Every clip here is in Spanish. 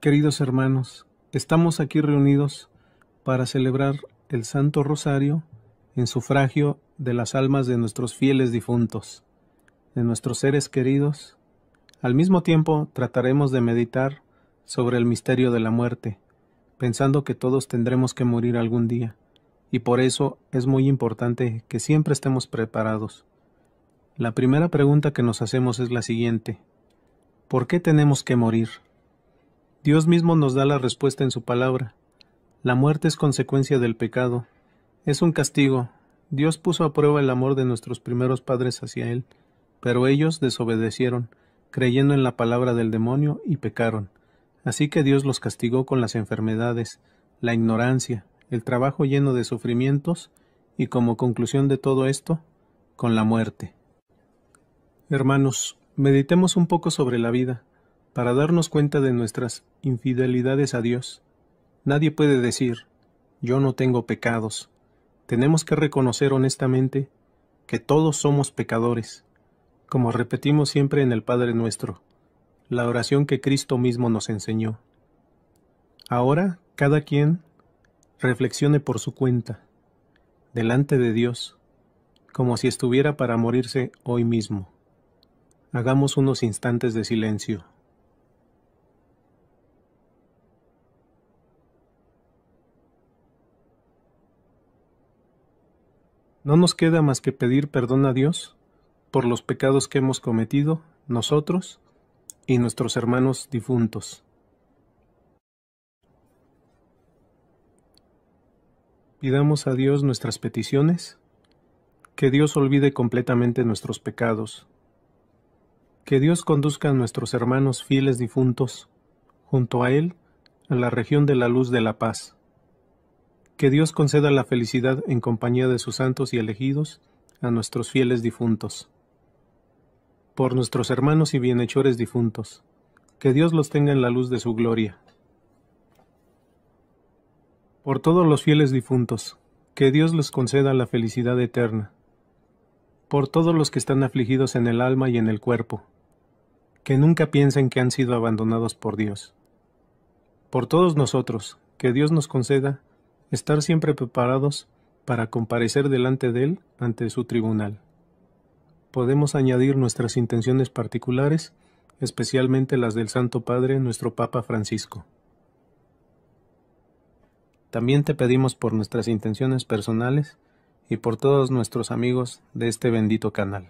Queridos hermanos, estamos aquí reunidos para celebrar el Santo Rosario en sufragio de las almas de nuestros fieles difuntos, de nuestros seres queridos. Al mismo tiempo trataremos de meditar sobre el misterio de la muerte, pensando que todos tendremos que morir algún día, y por eso es muy importante que siempre estemos preparados. La primera pregunta que nos hacemos es la siguiente: ¿por qué tenemos que morir? Dios mismo nos da la respuesta en su palabra. La muerte es consecuencia del pecado. Es un castigo. Dios puso a prueba el amor de nuestros primeros padres hacia Él, pero ellos desobedecieron, creyendo en la palabra del demonio y pecaron. Así que Dios los castigó con las enfermedades, la ignorancia, el trabajo lleno de sufrimientos y, como conclusión de todo esto, con la muerte. Hermanos, meditemos un poco sobre la vida, para darnos cuenta de nuestras infidelidades a Dios. Nadie puede decir, yo no tengo pecados. Tenemos que reconocer honestamente que todos somos pecadores, como repetimos siempre en el Padre Nuestro, la oración que Cristo mismo nos enseñó. Ahora, cada quien reflexione por su cuenta, delante de Dios, como si estuviera para morirse hoy mismo. Hagamos unos instantes de silencio. No nos queda más que pedir perdón a Dios por los pecados que hemos cometido nosotros y nuestros hermanos difuntos. Pidamos a Dios nuestras peticiones, que Dios olvide completamente nuestros pecados, que Dios conduzca a nuestros hermanos fieles difuntos junto a Él a la región de la luz de la paz. Que Dios conceda la felicidad en compañía de sus santos y elegidos a nuestros fieles difuntos. Por nuestros hermanos y bienhechores difuntos, que Dios los tenga en la luz de su gloria. Por todos los fieles difuntos, que Dios les conceda la felicidad eterna. Por todos los que están afligidos en el alma y en el cuerpo, que nunca piensen que han sido abandonados por Dios. Por todos nosotros, que Dios nos conceda estar siempre preparados para comparecer delante de Él ante su tribunal. Podemos añadir nuestras intenciones particulares, especialmente las del Santo Padre, nuestro Papa Francisco. También te pedimos por nuestras intenciones personales y por todos nuestros amigos de este bendito canal.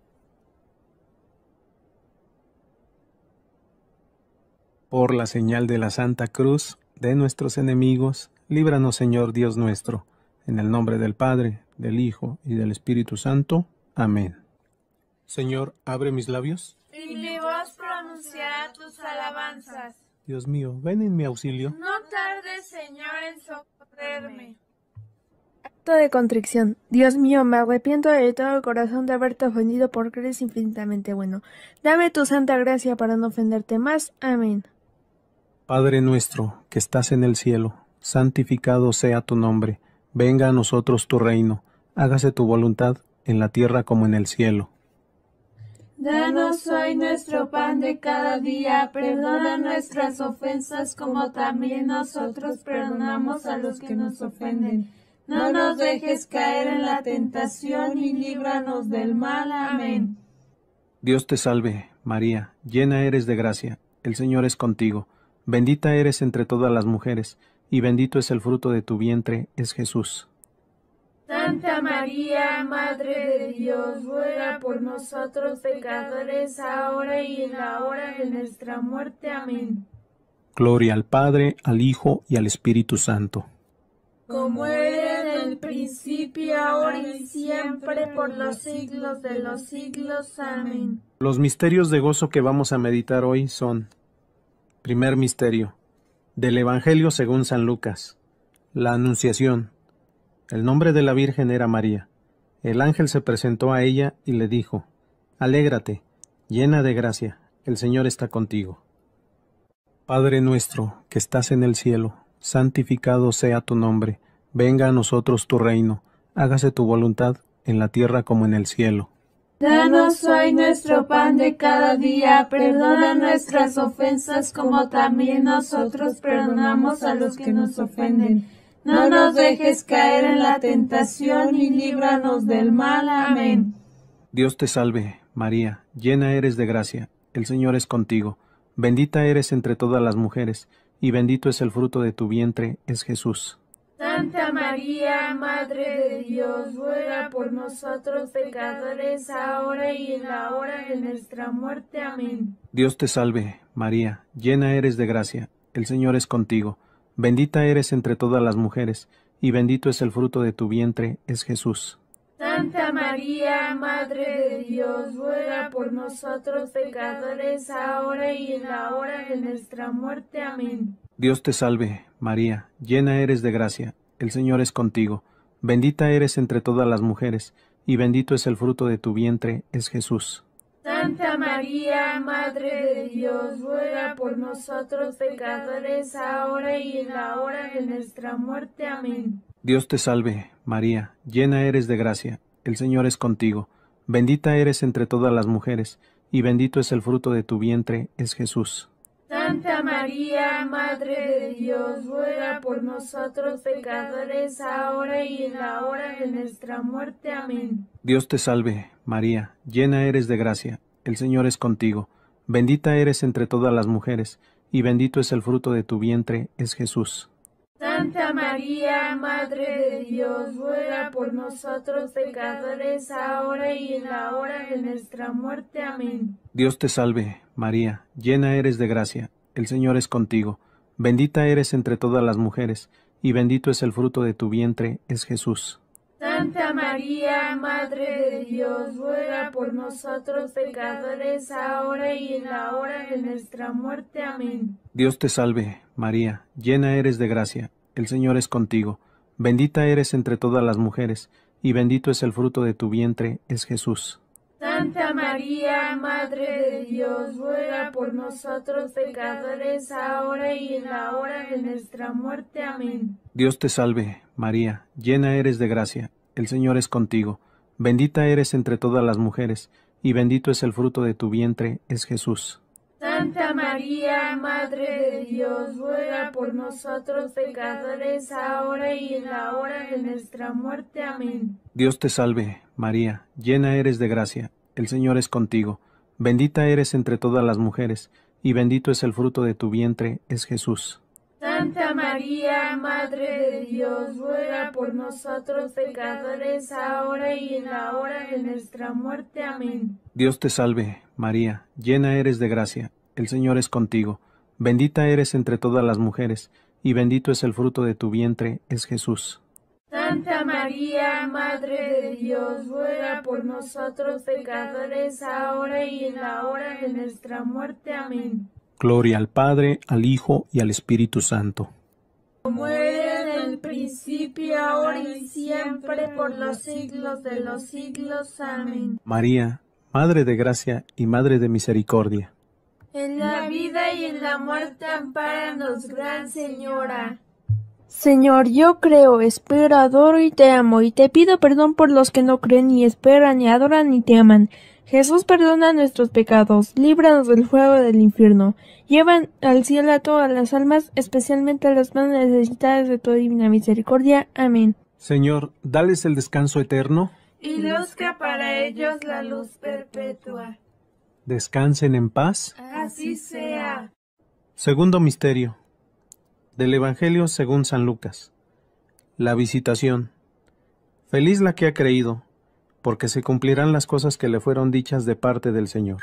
Por la señal de la Santa Cruz de nuestros enemigos, líbranos, Señor Dios nuestro, en el nombre del Padre, del Hijo y del Espíritu Santo. Amén. Señor, abre mis labios, y mi voz pronunciará tus alabanzas. Dios mío, ven en mi auxilio. No tardes, Señor, en socorrerme. Acto de contrición. Dios mío, me arrepiento de todo corazón de haberte ofendido porque eres infinitamente bueno. Dame tu santa gracia para no ofenderte más. Amén. Padre nuestro, que estás en el cielo, santificado sea tu nombre. Venga a nosotros tu reino. Hágase tu voluntad en la tierra como en el cielo. Danos hoy nuestro pan de cada día. Perdona nuestras ofensas como también nosotros perdonamos a los que nos ofenden. No nos dejes caer en la tentación y líbranos del mal. Amén. Dios te salve, María, llena eres de gracia. El Señor es contigo. Bendita eres entre todas las mujeres, y bendito es el fruto de tu vientre, es Jesús. Santa María, Madre de Dios, ruega por nosotros pecadores, ahora y en la hora de nuestra muerte. Amén. Gloria al Padre, al Hijo y al Espíritu Santo. Como era en el principio, ahora y siempre, por los siglos de los siglos. Amén. Los misterios de gozo que vamos a meditar hoy son: primer misterio, del Evangelio según San Lucas, la Anunciación. El nombre de la Virgen era María. El ángel se presentó a ella y le dijo: Alégrate, llena de gracia, el Señor está contigo. Padre nuestro, que estás en el cielo, santificado sea tu nombre. Venga a nosotros tu reino. Hágase tu voluntad en la tierra como en el cielo. Danos hoy nuestro pan de cada día, perdona nuestras ofensas como también nosotros perdonamos a los que nos ofenden. No nos dejes caer en la tentación y líbranos del mal. Amén. Dios te salve, María, llena eres de gracia, el Señor es contigo. Bendita eres entre todas las mujeres, y bendito es el fruto de tu vientre, es Jesús. Santa María, Madre de Dios, ruega por nosotros pecadores, ahora y en la hora de nuestra muerte. Amén. Dios te salve, María, llena eres de gracia, el Señor es contigo. Bendita eres entre todas las mujeres, y bendito es el fruto de tu vientre, es Jesús. Santa María, Madre de Dios, ruega por nosotros pecadores, ahora y en la hora de nuestra muerte. Amén. Dios te salve, María, llena eres de gracia, el Señor es contigo. Bendita eres entre todas las mujeres, y bendito es el fruto de tu vientre, es Jesús. Santa María, Madre de Dios, ruega por nosotros pecadores, ahora y en la hora de nuestra muerte. Amén. Dios te salve, María, llena eres de gracia, el Señor es contigo. Bendita eres entre todas las mujeres, y bendito es el fruto de tu vientre, es Jesús. Santa María, Madre de Dios, ruega por nosotros pecadores, ahora y en la hora de nuestra muerte. Amén. Dios te salve, María, llena eres de gracia, el Señor es contigo. Bendita eres entre todas las mujeres, y bendito es el fruto de tu vientre, es Jesús. Santa María, Madre de Dios, ruega por nosotros pecadores, ahora y en la hora de nuestra muerte. Amén. Dios te salve, María, llena eres de gracia, el Señor es contigo. Bendita eres entre todas las mujeres, y bendito es el fruto de tu vientre, es Jesús. Santa María, Madre de Dios, ruega por nosotros pecadores, ahora y en la hora de nuestra muerte. Amén. Dios te salve, María, llena eres de gracia, el Señor es contigo. Bendita eres entre todas las mujeres, y bendito es el fruto de tu vientre, es Jesús. Santa María, Madre de Dios, ruega por nosotros pecadores, ahora y en la hora de nuestra muerte. Amén. Dios te salve, María, llena eres de gracia, el Señor es contigo. Bendita eres entre todas las mujeres, y bendito es el fruto de tu vientre, es Jesús. Santa María, Madre de Dios, ruega por nosotros pecadores, ahora y en la hora de nuestra muerte. Amén. Dios te salve, María, llena eres de gracia, el Señor es contigo. Bendita eres entre todas las mujeres, y bendito es el fruto de tu vientre, es Jesús. Santa María, Madre de Dios, ruega por nosotros pecadores, ahora y en la hora de nuestra muerte. Amén. Dios te salve, María, llena eres de gracia, el Señor es contigo. Bendita eres entre todas las mujeres, y bendito es el fruto de tu vientre, es Jesús. Santa María, Madre de Dios, ruega por nosotros pecadores, ahora y en la hora de nuestra muerte. Amén. Gloria al Padre, al Hijo y al Espíritu Santo. Como era en el principio, ahora y siempre, por los siglos de los siglos. Amén. María, Madre de gracia y Madre de misericordia. En la vida y en la muerte, ampáranos, Gran Señora. Señor, yo creo, espero, adoro y te amo, y te pido perdón por los que no creen, ni esperan, ni adoran, ni te aman. Jesús, perdona nuestros pecados, líbranos del fuego del infierno. Llevan al cielo a todas las almas, especialmente a las más necesitadas de tu divina misericordia. Amén. Señor, dales el descanso eterno. Y luzca para ellos la luz perpetua. Descansen en paz. Así sea. Segundo misterio. Del Evangelio según San Lucas. La visitación. Feliz la que ha creído, porque se cumplirán las cosas que le fueron dichas de parte del Señor.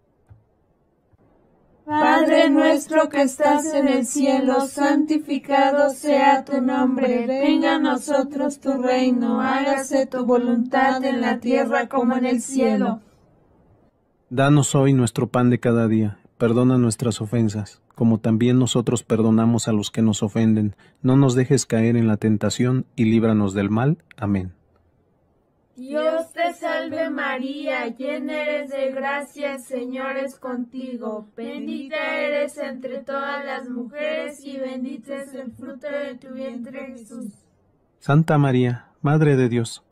Padre nuestro que estás en el cielo, santificado sea tu nombre. Venga a nosotros tu reino, hágase tu voluntad en la tierra como en el cielo. Danos hoy nuestro pan de cada día. Perdona nuestras ofensas, como también nosotros perdonamos a los que nos ofenden. No nos dejes caer en la tentación y líbranos del mal. Amén. Dios te salve María, llena eres de gracia, el Señor es contigo. Bendita eres entre todas las mujeres y bendito es el fruto de tu vientre, Jesús. Santa María, Madre de Dios,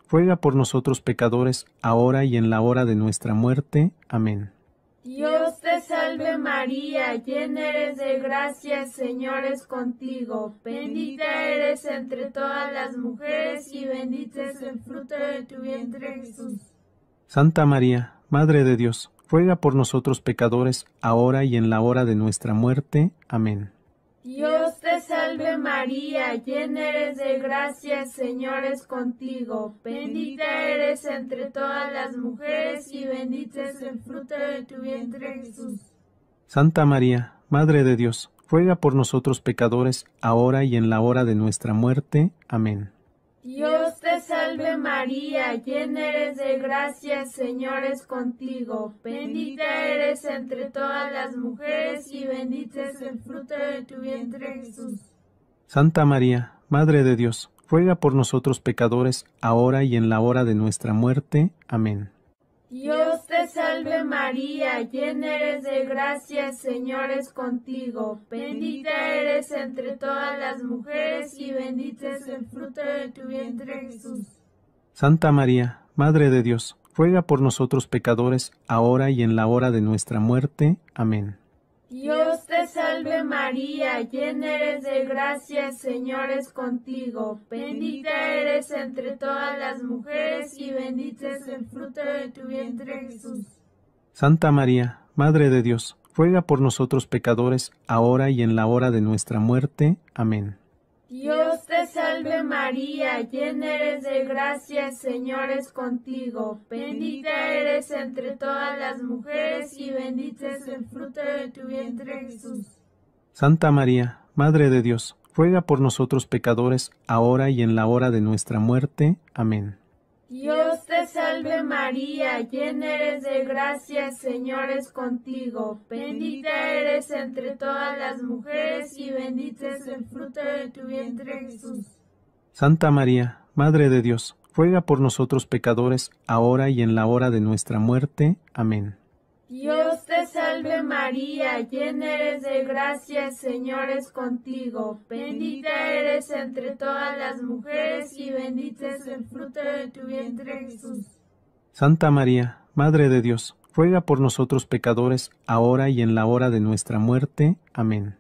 ruega por nosotros pecadores, ahora y en la hora de nuestra muerte. Amén. Dios te salve María, llena eres de gracia, el Señor es contigo. Bendita eres entre todas las mujeres y bendito es el fruto de tu vientre, Jesús. Santa María, Madre de Dios, ruega por nosotros pecadores, ahora y en la hora de nuestra muerte. Amén. Dios te salve María, llena eres de gracia, el Señor es contigo. Bendita eres entre todas las mujeres y bendito es el fruto de tu vientre, Jesús. Santa María, Madre de Dios, ruega por nosotros pecadores, ahora y en la hora de nuestra muerte. Amén. Dios te salve María, llena eres de gracia, el Señor es contigo. Bendita eres entre todas las mujeres y bendito es el fruto de tu vientre, Jesús. Santa María, Madre de Dios, ruega por nosotros pecadores, ahora y en la hora de nuestra muerte. Amén. Dios te salve María, llena eres de gracia, el Señor es contigo. Bendita eres entre todas las mujeres y bendito es el fruto de tu vientre, Jesús. Santa María, Madre de Dios, ruega por nosotros pecadores, ahora y en la hora de nuestra muerte. Amén. Dios te salve María, llena eres de gracia, el Señor es contigo. Bendita eres entre todas las mujeres y bendito es el fruto de tu vientre, Jesús. Santa María, Madre de Dios, ruega por nosotros pecadores, ahora y en la hora de nuestra muerte. Amén. Dios te salve María, llena eres de gracia, el Señor es contigo. Bendita eres entre todas las mujeres y bendito es el fruto de tu vientre, Jesús. Santa María, Madre de Dios, ruega por nosotros pecadores, ahora y en la hora de nuestra muerte. Amén. Dios te salve María, llena eres de gracia, el Señor es contigo. Bendita eres entre todas las mujeres y bendito es el fruto de tu vientre, Jesús. Santa María, Madre de Dios, ruega por nosotros pecadores, ahora y en la hora de nuestra muerte. Amén. Dios te salve María, llena eres de gracia, el Señor es contigo. Bendita eres entre todas las mujeres y bendito es el fruto de tu vientre, Jesús. Santa María, Madre de Dios, ruega por nosotros pecadores, ahora y en la hora de nuestra muerte. Amén.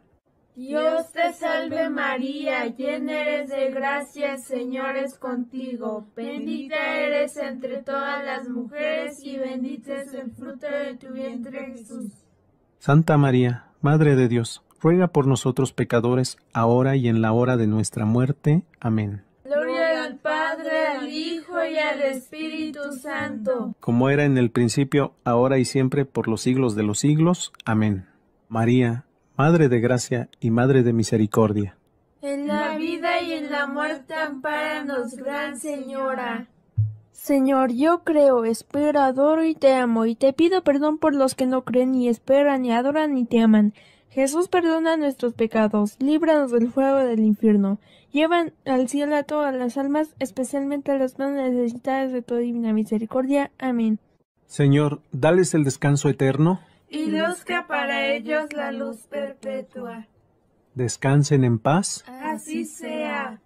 Dios te salve María, llena eres de gracia, el Señor es contigo. Bendita eres entre todas las mujeres y bendito es el fruto de tu vientre, Jesús. Santa María, Madre de Dios, ruega por nosotros pecadores, ahora y en la hora de nuestra muerte. Amén. Gloria al Padre, al Hijo y al Espíritu Santo. Como era en el principio, ahora y siempre, por los siglos de los siglos. Amén. María, Madre de gracia y Madre de misericordia. En la vida y en la muerte ampáranos, Gran Señora. Señor, yo creo, espero, adoro y te amo, y te pido perdón por los que no creen, ni esperan, ni adoran, ni te aman. Jesús, perdona nuestros pecados, líbranos del fuego del infierno. Llevan al cielo a todas las almas, especialmente a las más necesitadas de tu divina misericordia. Amén. Señor, dales el descanso eterno. Y luzca para ellos la luz perpetua. Descansen en paz. Así sea.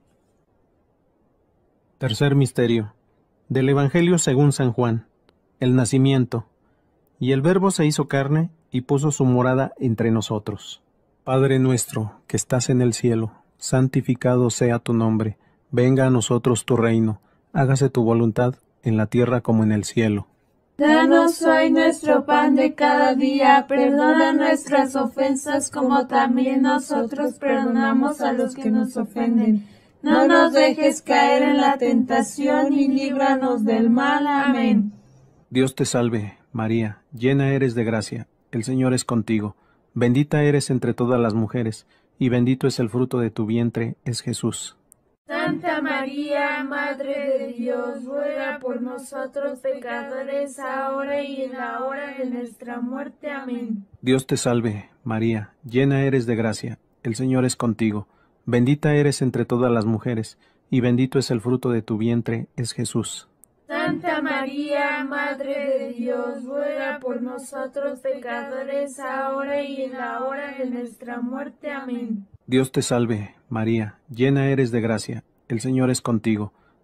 Tercer misterio. Del Evangelio según San Juan. El nacimiento. Y el Verbo se hizo carne y puso su morada entre nosotros. Padre nuestro, que estás en el cielo, santificado sea tu nombre. Venga a nosotros tu reino. Hágase tu voluntad, en la tierra como en el cielo. Danos hoy nuestro pan de cada día, perdona nuestras ofensas como también nosotros perdonamos a los que nos ofenden. No nos dejes caer en la tentación y líbranos del mal. Amén. Dios te salve, María, llena eres de gracia, el Señor es contigo. Bendita eres entre todas las mujeres, y bendito es el fruto de tu vientre, es Jesús. Santa María, Madre de Dios, ruega por nosotros pecadores, ahora y en la hora de nuestra muerte. Amén. Dios te salve, María, llena eres de gracia, el Señor es contigo. Bendita eres entre todas las mujeres, y bendito es el fruto de tu vientre, es Jesús. Santa María, Madre de Dios, ruega por nosotros pecadores, ahora y en la hora de nuestra muerte. Amén. Dios te salve, María, llena eres de gracia, el Señor es contigo.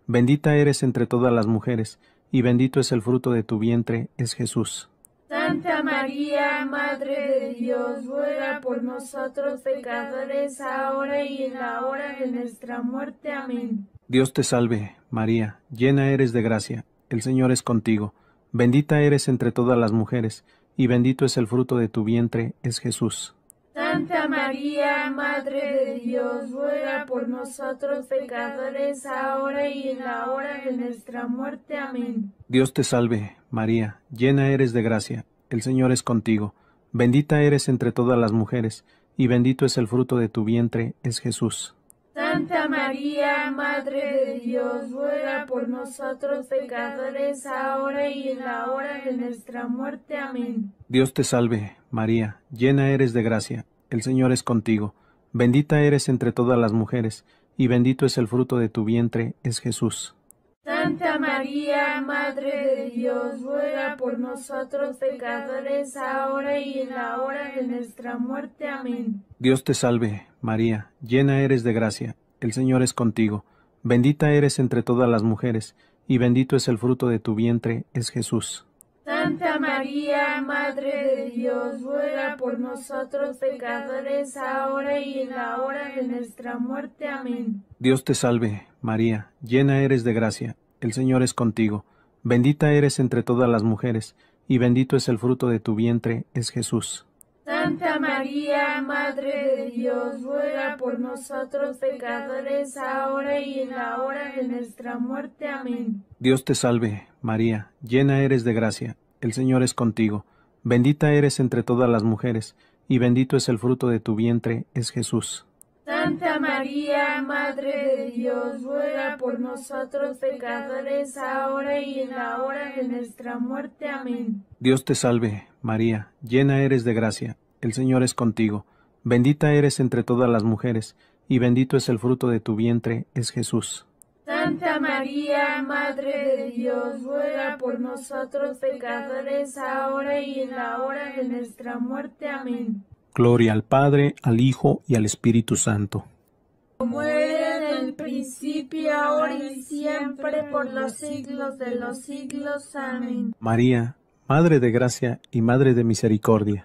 Bendita eres entre todas las mujeres, y bendito es el fruto de tu vientre, es Jesús. Santa María, Madre de Dios, ruega por nosotros pecadores, ahora y en la hora de nuestra muerte. Amén. Dios te salve, María, llena eres de gracia, el Señor es contigo. Bendita eres entre todas las mujeres, y bendito es el fruto de tu vientre, es Jesús. Santa María, Madre de Dios, ruega por nosotros pecadores, ahora y en la hora de nuestra muerte. Amén. Dios te salve, María, llena eres de gracia, el Señor es contigo. Bendita eres entre todas las mujeres, y bendito es el fruto de tu vientre, es Jesús. Santa María, Madre de Dios, ruega por nosotros pecadores, ahora y en la hora de nuestra muerte. Amén. Dios te salve, María, llena eres de gracia, el Señor es contigo. Bendita eres entre todas las mujeres, y bendito es el fruto de tu vientre, es Jesús. Santa María, Madre de Dios, ruega por nosotros pecadores, ahora y en la hora de nuestra muerte. Amén. Dios te salve, María, llena eres de gracia, el Señor es contigo. Bendita eres entre todas las mujeres, y bendito es el fruto de tu vientre, es Jesús. Santa María, Madre de Dios, ruega por nosotros pecadores, ahora y en la hora de nuestra muerte. Amén. Dios te salve, María, llena eres de gracia, el Señor es contigo. Bendita eres entre todas las mujeres, y bendito es el fruto de tu vientre, es Jesús. Santa María, Madre de Dios, ruega por nosotros pecadores, ahora y en la hora de nuestra muerte. Amén. Dios te salve, María, llena eres de gracia, el Señor es contigo. Bendita eres entre todas las mujeres, y bendito es el fruto de tu vientre, es Jesús. Santa María, Madre de Dios, ruega por nosotros pecadores, ahora y en la hora de nuestra muerte. Amén. Dios te salve, María, llena eres de gracia, el Señor es contigo. Bendita eres entre todas las mujeres, y bendito es el fruto de tu vientre, es Jesús. Santa María, Madre de Dios, ruega por nosotros pecadores, ahora y en la hora de nuestra muerte. Amén. Gloria al Padre, al Hijo y al Espíritu Santo. Como era en el principio, ahora y siempre, por los siglos de los siglos. Amén. María, Madre de gracia y Madre de misericordia.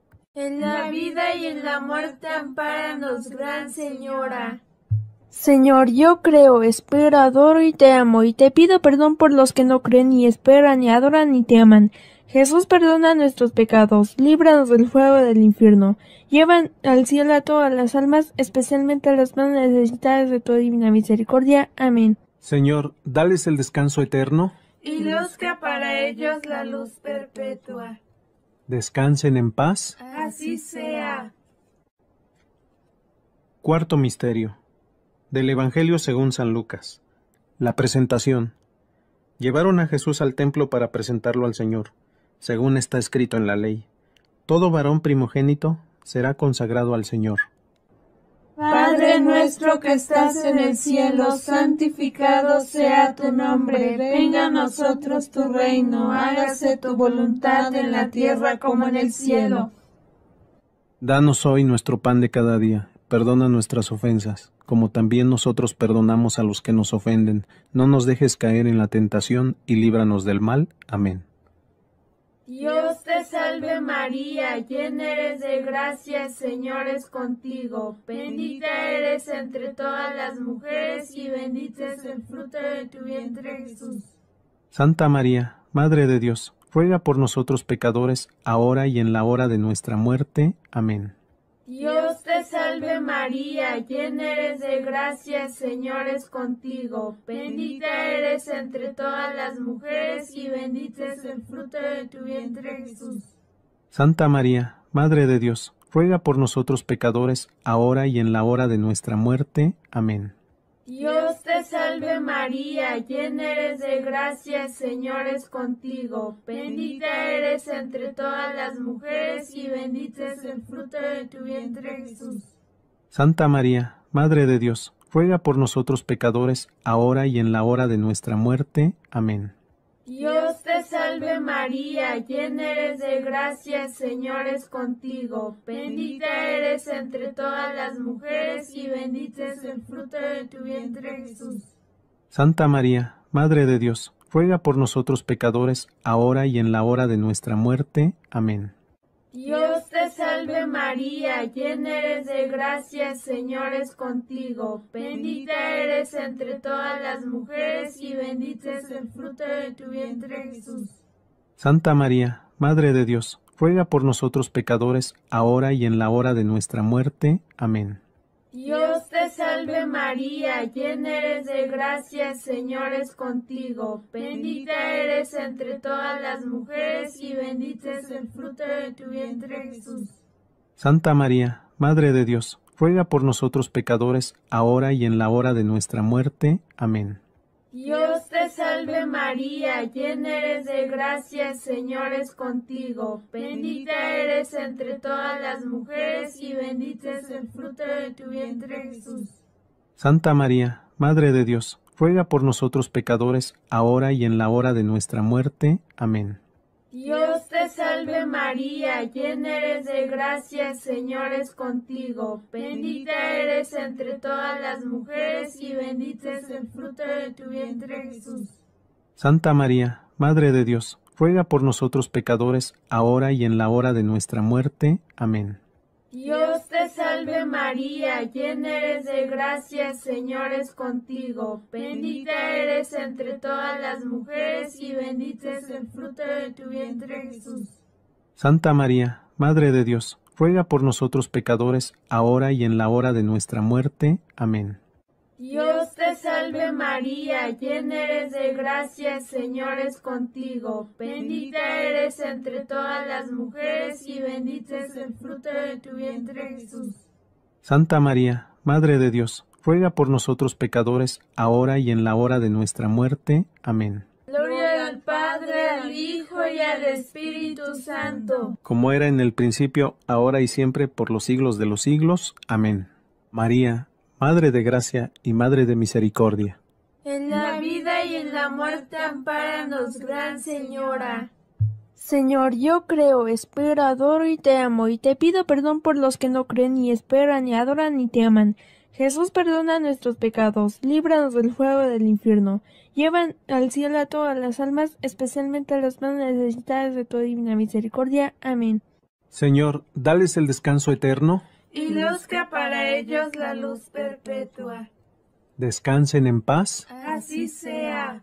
En la vida y en la muerte, ampáranos, Gran Señora. Señor, yo creo, espero, adoro y te amo, y te pido perdón por los que no creen, ni esperan, ni adoran, ni te aman. Jesús, perdona nuestros pecados, líbranos del fuego del infierno. Llevan al cielo a todas las almas, especialmente a las más necesitadas de tu divina misericordia. Amén. Señor, dales el descanso eterno. Y luzca para ellos la luz perpetua. Descansen en paz. Así sea. Cuarto misterio. Del Evangelio según San Lucas. La presentación. Llevaron a Jesús al templo para presentarlo al Señor, según está escrito en la ley. Todo varón primogénito será consagrado al Señor. Padre nuestro que estás en el cielo, santificado sea tu nombre. Venga a nosotros tu reino, hágase tu voluntad en la tierra como en el cielo. Danos hoy nuestro pan de cada día. Perdona nuestras ofensas, como también nosotros perdonamos a los que nos ofenden. No nos dejes caer en la tentación y líbranos del mal. Amén. Dios te salve María, llena eres de gracia, el Señor es contigo. Bendita eres entre todas las mujeres y bendito es el fruto de tu vientre, Jesús. Santa María, Madre de Dios, ruega por nosotros pecadores, ahora y en la hora de nuestra muerte. Amén. Dios te salve María, llena eres de gracia, el Señor es contigo. Bendita eres entre todas las mujeres y bendito es el fruto de tu vientre, Jesús. Santa María, Madre de Dios, ruega por nosotros pecadores, ahora y en la hora de nuestra muerte. Amén. Dios te salve María, llena eres de gracia, el Señor es contigo. Bendita eres entre todas las mujeres y bendito es el fruto de tu vientre, Jesús. Santa María, Madre de Dios, ruega por nosotros pecadores, ahora y en la hora de nuestra muerte. Amén. Dios te salve María, llena eres de gracia, el Señor es contigo. Bendita eres entre todas las mujeres y bendito es el fruto de tu vientre, Jesús. Santa María, Madre de Dios, ruega por nosotros pecadores, ahora y en la hora de nuestra muerte. Amén. Dios te salve María, llena eres de gracia, el Señor es contigo. Bendita eres entre todas las mujeres y bendito es el fruto de tu vientre Jesús. Santa María, Madre de Dios, ruega por nosotros pecadores, ahora y en la hora de nuestra muerte. Amén. Dios te salve María, llena eres de gracia, el Señor es contigo. Bendita eres entre todas las mujeres y bendito es el fruto de tu vientre Jesús. Santa María, Madre de Dios, ruega por nosotros pecadores, ahora y en la hora de nuestra muerte. Amén. Dios te salve María, llena eres de gracia, el Señor es contigo. Bendita eres entre todas las mujeres y bendito es el fruto de tu vientre Jesús. Santa María, Madre de Dios, ruega por nosotros pecadores, ahora y en la hora de nuestra muerte. Amén. Dios te salve María, llena eres de gracia, el Señor es contigo. Bendita eres entre todas las mujeres y bendito es el fruto de tu vientre Jesús. Santa María, Madre de Dios, ruega por nosotros pecadores, ahora y en la hora de nuestra muerte. Amén. Dios te salve María, llena eres de gracia, el Señor es contigo. Bendita eres entre todas las mujeres y bendito es el fruto de tu vientre Jesús. Santa María, Madre de Dios, ruega por nosotros pecadores, ahora y en la hora de nuestra muerte. Amén. Dios te salve María, llena eres de gracia, el Señor es contigo. Bendita eres entre todas las mujeres y bendito es el fruto de tu vientre Jesús. Santa María, Madre de Dios, ruega por nosotros pecadores, ahora y en la hora de nuestra muerte. Amén. Gloria al Padre, al Hijo y al Espíritu Santo. Como era en el principio, ahora y siempre, por los siglos de los siglos. Amén. María, Madre de gracia y Madre de misericordia. En la vida y en la muerte ampáranos, Gran Señora. Señor, yo creo, espero, adoro y te amo, y te pido perdón por los que no creen, ni esperan, ni adoran, ni te aman. Jesús, perdona nuestros pecados, líbranos del fuego del infierno. Llevan al cielo a todas las almas, especialmente a las más necesitadas de tu divina misericordia. Amén. Señor, dales el descanso eterno. Y luzca para ellos la luz perpetua. Descansen en paz. Así sea.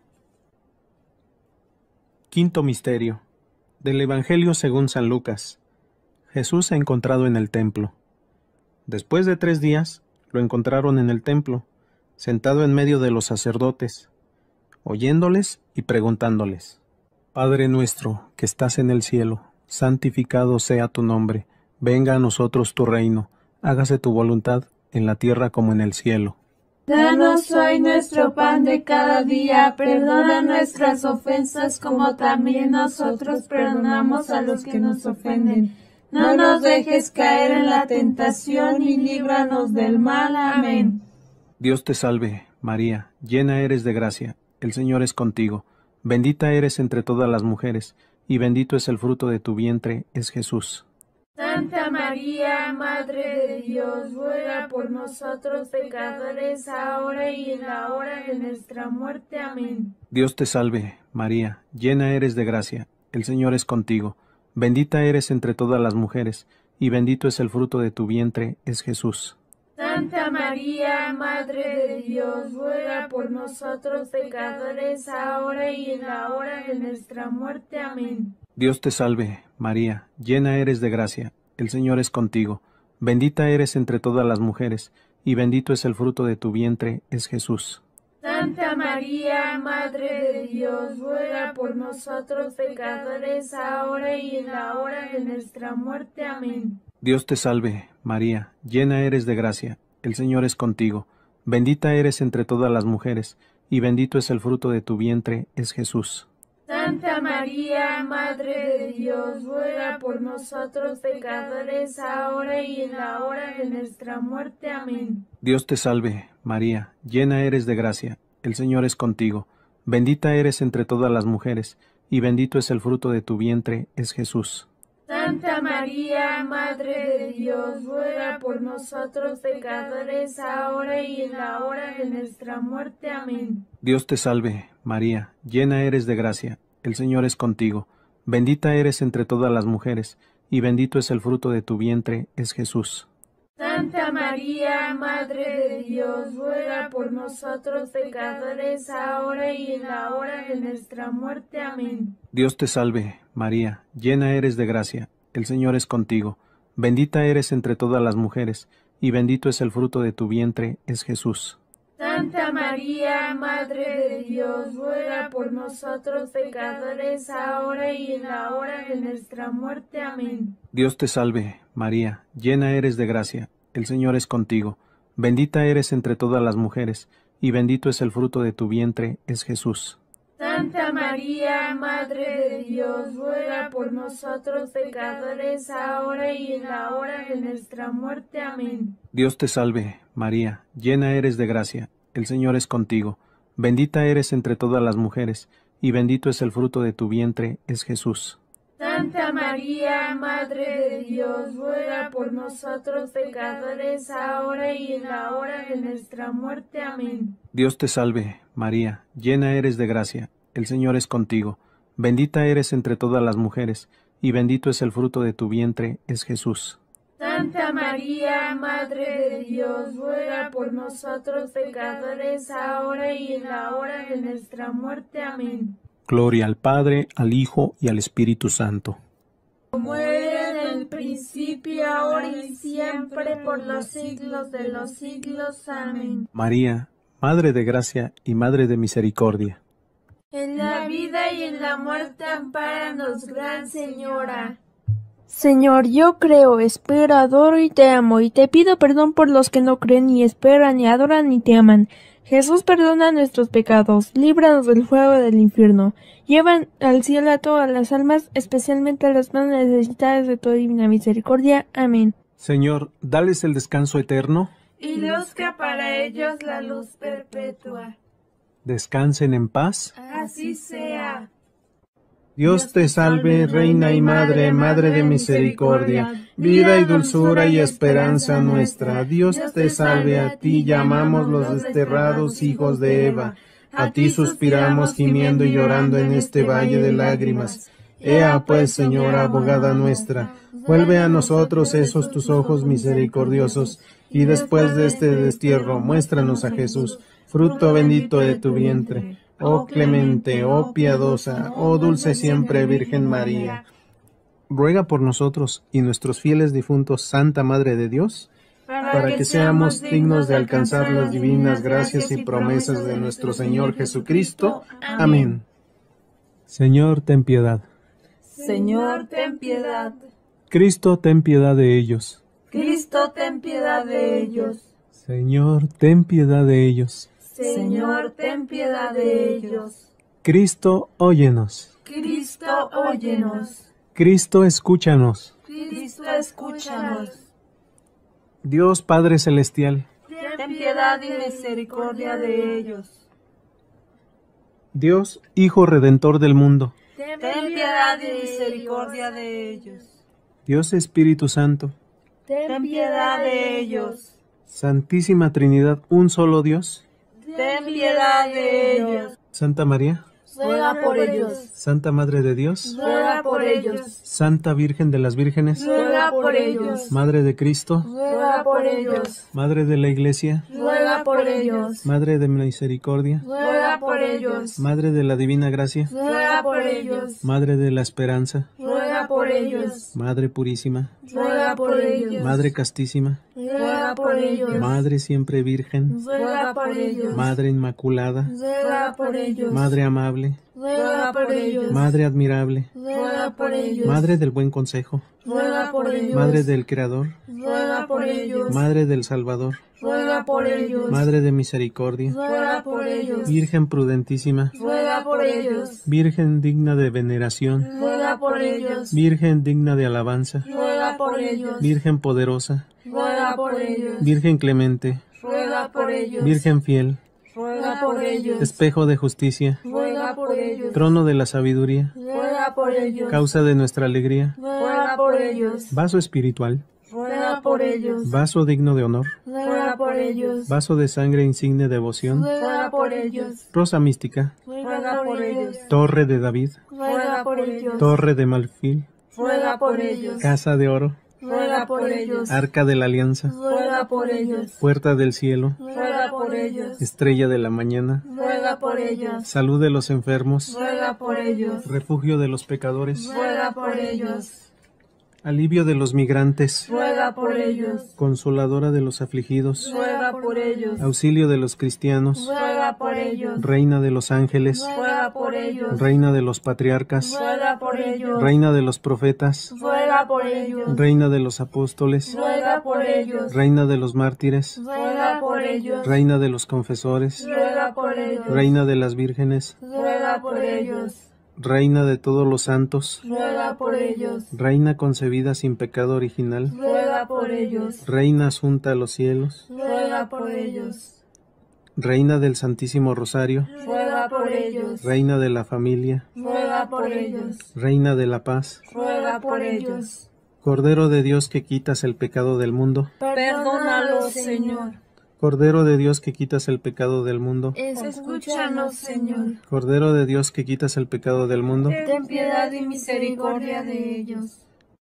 Quinto misterio. Del Evangelio según San Lucas. Jesús se ha encontrado en el templo. Después de 3 días, lo encontraron en el templo, sentado en medio de los sacerdotes, oyéndoles y preguntándoles: Padre nuestro, que estás en el cielo, santificado sea tu nombre. Venga a nosotros tu reino. Hágase tu voluntad, en la tierra como en el cielo. Danos hoy nuestro pan de cada día, perdona nuestras ofensas como también nosotros perdonamos a los que nos ofenden. No nos dejes caer en la tentación y líbranos del mal. Amén. Dios te salve, María, llena eres de gracia, el Señor es contigo. Bendita eres entre todas las mujeres, y bendito es el fruto de tu vientre, es Jesús. Santa María, Madre de Dios, ruega por nosotros pecadores, ahora y en la hora de nuestra muerte. Amén. Dios te salve, María, llena eres de gracia, el Señor es contigo. Bendita eres entre todas las mujeres, y bendito es el fruto de tu vientre, es Jesús. Santa María, Madre de Dios, ruega por nosotros pecadores, ahora y en la hora de nuestra muerte. Amén. Dios te salve, María, llena eres de gracia, el Señor es contigo. Bendita eres entre todas las mujeres, y bendito es el fruto de tu vientre, es Jesús. Santa María, Madre de Dios, ruega por nosotros pecadores, ahora y en la hora de nuestra muerte. Amén. Dios te salve, María, llena eres de gracia, el Señor es contigo. Bendita eres entre todas las mujeres, y bendito es el fruto de tu vientre, es Jesús. Santa María, Madre de Dios, ruega por nosotros pecadores, ahora y en la hora de nuestra muerte. Amén. Dios te salve, María, llena eres de gracia, el Señor es contigo. Bendita eres entre todas las mujeres, y bendito es el fruto de tu vientre, es Jesús. Santa María, Madre de Dios, ruega por nosotros pecadores, ahora y en la hora de nuestra muerte. Amén. Dios te salve, María, llena eres de gracia, el Señor es contigo. Bendita eres entre todas las mujeres, y bendito es el fruto de tu vientre, es Jesús. Santa María, Madre de Dios, ruega por nosotros pecadores, ahora y en la hora de nuestra muerte. Amén. Dios te salve, María, llena eres de gracia, el Señor es contigo. Bendita eres entre todas las mujeres, y bendito es el fruto de tu vientre, es Jesús. Santa María, Madre de Dios, ruega por nosotros pecadores, ahora y en la hora de nuestra muerte. Amén. Dios te salve, María, llena eres de gracia, el Señor es contigo. Bendita eres entre todas las mujeres, y bendito es el fruto de tu vientre, es Jesús. Santa María, Madre de Dios, ruega por nosotros pecadores, ahora y en la hora de nuestra muerte. Amén. Dios te salve, María, llena eres de gracia, el Señor es contigo. Bendita eres entre todas las mujeres, y bendito es el fruto de tu vientre, es Jesús. Santa María, Madre de Dios, ruega por nosotros pecadores, ahora y en la hora de nuestra muerte. Amén. Dios te salve, María, llena eres de gracia, el Señor es contigo. Bendita eres entre todas las mujeres, y bendito es el fruto de tu vientre, es Jesús. Santa María, Madre de Dios, ruega por nosotros pecadores, ahora y en la hora de nuestra muerte. Amén. Gloria al Padre, al Hijo y al Espíritu Santo. Como era en el principio, ahora y siempre, por los siglos de los siglos. Amén. María, Madre de gracia y Madre de misericordia. En la vida y en la muerte, ampáranos, Gran Señora. Señor, yo creo, espero, adoro y te amo, y te pido perdón por los que no creen, ni esperan, ni adoran, ni te aman. Jesús, perdona nuestros pecados, líbranos del fuego del infierno. Llevan al cielo a todas las almas, especialmente a las más necesitadas de tu divina misericordia. Amén. Señor, dales el descanso eterno. Y luzca para ellos la luz perpetua. Descansen en paz. Así sea. Dios te salve, Reina y Madre, Madre de misericordia, vida y dulzura y esperanza nuestra. Dios te salve, a ti llamamos los desterrados hijos de Eva. A ti suspiramos gimiendo y llorando en este valle de lágrimas. Ea pues, Señora, abogada nuestra, vuelve a nosotros esos tus ojos misericordiosos, y después de este destierro muéstranos a Jesús, fruto bendito de tu vientre. Oh clemente, oh piadosa, oh dulce siempre Virgen María. Ruega por nosotros y nuestros fieles difuntos, Santa Madre de Dios, para que seamos dignos de alcanzar las divinas gracias y promesas de nuestro Señor Jesucristo. Amén. Señor, ten piedad. Señor, ten piedad. Cristo, ten piedad de ellos. Cristo, ten piedad de ellos. Señor, ten piedad de ellos. Señor, ten piedad de ellos. Cristo, óyenos. Cristo, óyenos. Cristo, escúchanos. Cristo, escúchanos. Dios Padre Celestial, Ten piedad y misericordia de ellos. Dios Hijo Redentor del mundo, Ten piedad y misericordia de ellos. Dios Espíritu Santo, Ten piedad de ellos. Santísima Trinidad, un solo Dios. Ten piedad de ellos. Santa María, Ruega por ellos. Santa Madre de Dios, Ruega por ellos. Santa Virgen de las Vírgenes, Ruega por ellos. Madre de Cristo, Ruega por ellos. Madre de la Iglesia, Ruega por ellos. Madre de misericordia, Ruega por ellos. Madre de la Divina Gracia, Ruega por ellos. Madre de la Esperanza, Ruega por ellos. Madre Purísima, Ruega por ellos. Madre Castísima, Ruega por ellos. Madre Siempre Virgen, Ruega por ellos. Madre Inmaculada, Ruega por ellos. Madre Amable, Ruega por ellos. Madre Admirable, Ruega por ellos. Madre del Buen Consejo, Ruega por ellos. Madre del Creador, Ruega por ellos. Madre del Salvador, Ruega por ellos. Madre de Misericordia, Ruega por ellos. Virgen prudentísima, Ruega por ellos. Virgen digna de veneración, Ruega por ellos. Virgen digna de alabanza, Ruega por ellos. Virgen poderosa, Ruega por ellos. Virgen clemente, Ruega por ellos. Virgen fiel, Ruega por ellos. espejo de justicia, Ruega por ellos. trono de la sabiduría, Ruega por ellos. causa de nuestra alegría, Ruega por por ellos. Vaso espiritual, Ruega por ellos. vaso digno de honor, Ruega por ellos. vaso de sangre insigne devoción, Ruega por ellos. rosa mística, Ruega por ellos. torre de David, Ruega por ellos. torre de marfil, Ruega por ellos. casa de oro, Ruega por ellos. arca de la alianza, Ruega por ellos. puerta del cielo, Ruega por ellos. estrella de la mañana, Ruega por ellos. salud de los enfermos, Ruega por ellos. refugio de los pecadores, Ruega por ellos. alivio de los migrantes, Ruega por ellos. consoladora de los afligidos, Ruega por ellos. auxilio de los cristianos, Ruega por ellos. reina de los ángeles, Ruega por ellos. reina de los patriarcas, Ruega por ellos. reina de los profetas, Ruega por ellos. reina de los apóstoles, Ruega por ellos. reina de los mártires, Ruega por ellos. reina de los confesores, Ruega por ellos. reina de las vírgenes, Ruega por ellos. reina de todos los santos, Ruega por ellos. reina concebida sin pecado original, Ruega por ellos. reina asunta a los cielos, Ruega por ellos. reina del Santísimo Rosario, Ruega por ellos. reina de la familia, Ruega por ellos. reina de la paz, Ruega por ellos. Cordero de Dios que quitas el pecado del mundo, Perdónalos, Señor. Cordero de Dios que quitas el pecado del mundo, Escúchanos, Señor. Cordero de Dios que quitas el pecado del mundo, Ten piedad y misericordia de ellos.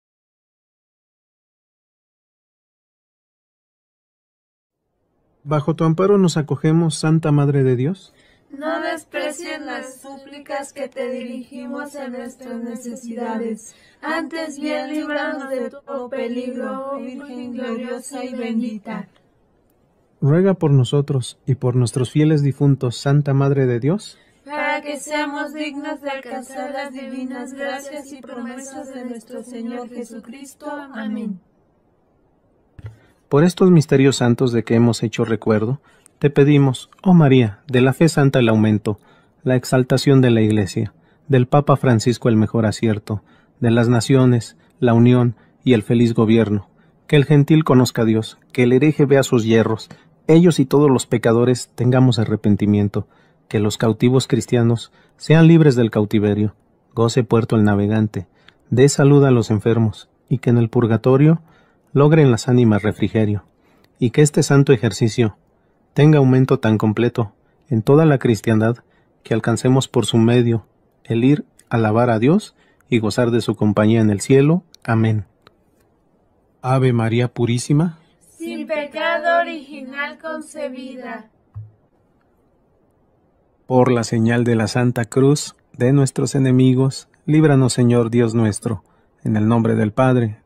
bajo tu amparo nos acogemos, Santa Madre de Dios. No desprecies las súplicas que te dirigimos en nuestras necesidades. Antes bien, líbranos de todo peligro, oh Virgen gloriosa y bendita. Ruega por nosotros y por nuestros fieles difuntos, Santa Madre de Dios, Para que seamos dignos de alcanzar las divinas gracias y promesas de nuestro Señor Jesucristo. Amén. por estos misterios santos de que hemos hecho recuerdo, te pedimos, oh María, de la fe santa el aumento, la exaltación de la Iglesia, del Papa Francisco el mejor acierto, de las naciones, la unión y el feliz gobierno, que el gentil conozca a Dios, que el hereje vea sus yerros, ellos y todos los pecadores tengamos arrepentimiento, que los cautivos cristianos sean libres del cautiverio, goce puerto el navegante, dé salud a los enfermos, y que en el purgatorio logren las ánimas refrigerio, y que este santo ejercicio tenga aumento tan completo en toda la cristiandad que alcancemos por su medio el ir a alabar a Dios y gozar de su compañía en el cielo. Amén. Ave María Purísima, Sin pecado original concebida. por la señal de la Santa Cruz de nuestros enemigos, líbranos, Señor Dios nuestro, en el nombre del Padre,